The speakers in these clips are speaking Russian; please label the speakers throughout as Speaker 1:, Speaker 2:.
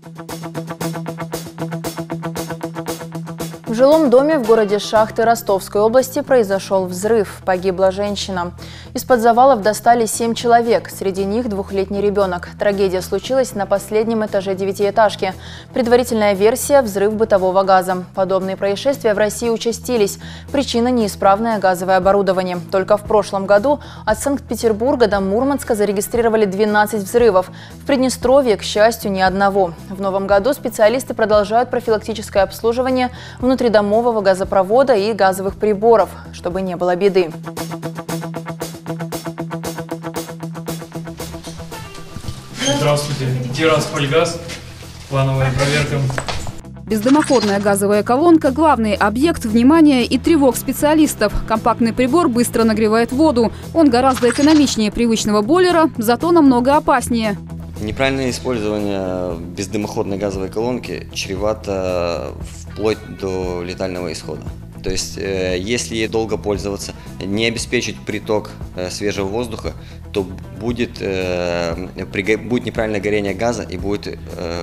Speaker 1: В жилом доме в городе Шахты Ростовской области произошел взрыв. Погибла женщина. Из-под завалов достали 7 человек. Среди них 2-летний ребенок. Трагедия случилась на последнем этаже 9-этажки. Предварительная версия – взрыв бытового газа. Подобные происшествия в России участились. Причина – неисправное газовое оборудование. Только в прошлом году от Санкт-Петербурга до Мурманска зарегистрировали 12 взрывов. В Приднестровье, к счастью, ни одного. В новом году специалисты продолжают профилактическое обслуживание внутридомового газопровода и газовых приборов, чтобы не было беды.
Speaker 2: Здравствуйте. Тираспольгаз. Плановая проверка.
Speaker 3: Бездымоходная газовая колонка – главный объект внимания и тревог специалистов. Компактный прибор быстро нагревает воду. Он гораздо экономичнее привычного бойлера, зато намного опаснее.
Speaker 4: Неправильное использование бездымоходной газовой колонки чревато вплоть до летального исхода. То есть, если ей долго пользоваться, не обеспечить приток свежего воздуха, то будет неправильное горение газа и будет,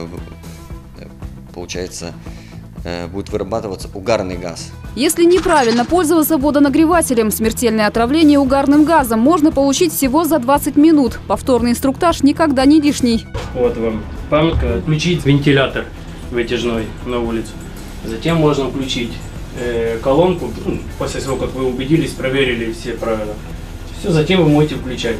Speaker 4: получается, будет вырабатываться угарный газ.
Speaker 3: Если неправильно пользоваться водонагревателем, смертельное отравление угарным газом можно получить всего за 20 минут. Повторный инструктаж никогда не лишний.
Speaker 2: Вот вам памятка. Включить вентилятор вытяжной на улицу. Затем можно включить колонку, после того, как вы убедились, проверили все правила. Все, затем вы можете включать.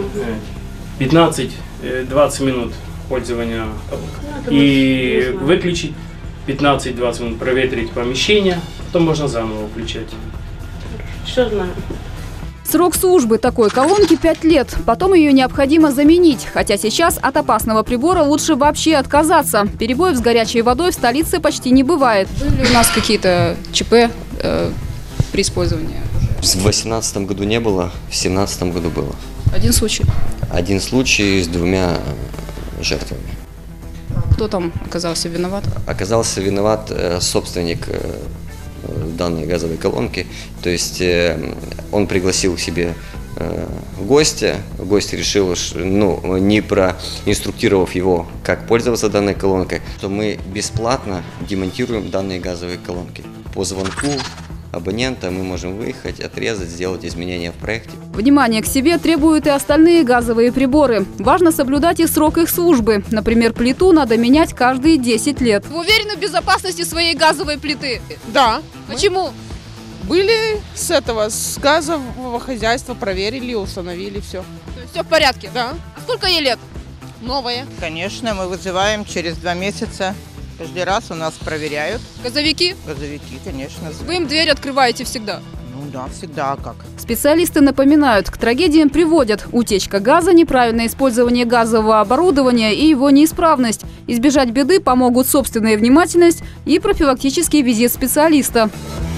Speaker 2: 15-20 минут пользования колонкой. И выключить 15-20 минут, проветрить помещение, потом можно заново включать.
Speaker 5: Все знаю.
Speaker 3: Срок службы такой колонки 5 лет. Потом ее необходимо заменить. Хотя сейчас от опасного прибора лучше вообще отказаться. Перебоев с горячей водой в столице почти не бывает.
Speaker 6: Были ли у нас какие-то ЧП при использовании?
Speaker 4: В 2018 году не было, в 2017 году было.
Speaker 6: Один случай?
Speaker 4: Один случай с 2 жертвами.
Speaker 6: Кто там оказался виноват?
Speaker 4: Оказался виноват собственник данной газовой колонки. То есть он пригласил к себе гостя. Гость решил, не проинструктировав его, как пользоваться данной колонкой, что мы бесплатно демонтируем данные газовые колонки. По звонку абонента мы можем выехать, отрезать, сделать изменения в проекте.
Speaker 3: Внимание к себе требуют и остальные газовые приборы. Важно соблюдать и срок их службы. Например, плиту надо менять каждые 10 лет.
Speaker 6: Вы уверены в безопасности своей газовой плиты?
Speaker 7: Да.
Speaker 6: Почему?
Speaker 7: Были с газового хозяйства, проверили, установили все.
Speaker 6: То есть все в порядке?
Speaker 7: Да.
Speaker 6: А сколько ей лет?
Speaker 7: Новое.
Speaker 8: Конечно, мы вызываем через 2 месяца. Каждый раз у нас проверяют.
Speaker 6: Газовики?
Speaker 8: Газовики, конечно.
Speaker 6: Вы им дверь открываете всегда?
Speaker 8: Ну да, всегда, а как?
Speaker 3: Специалисты напоминают, к трагедиям приводят утечка газа, неправильное использование газового оборудования и его неисправность. Избежать беды помогут собственная внимательность и профилактический визит специалиста.